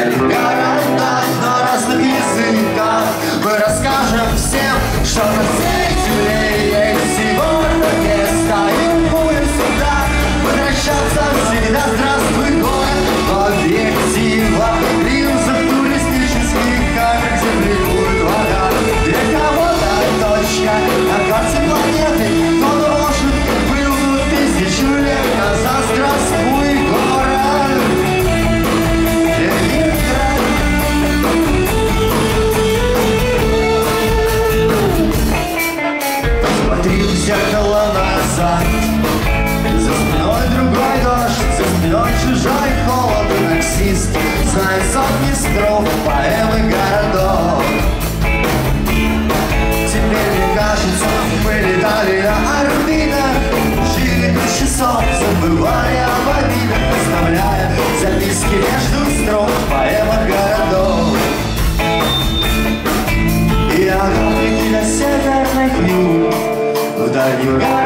дальних городах, на разных языках мы расскажем всем, что на всей земле есть сегодня место, и будем сюда возвращаться всегда. Здравствуй, город объектива, линза туристических камер, где бликует вода. Для кого-то точка на карте планеты, кто-то может прыгнуть тысячу лет назад. Здравствуй, город Ленинград. Посмотри в зеркало назад, за спиной другой дождь, за спиной чужой холод. И таксист знает сотни строф поэмы городов. Теперь мне кажется, мы летали на орбитах, жили без часов, забывали об обидах, оставляя записки между строк поэмах городов. И огонь до северных юг, в дальних городах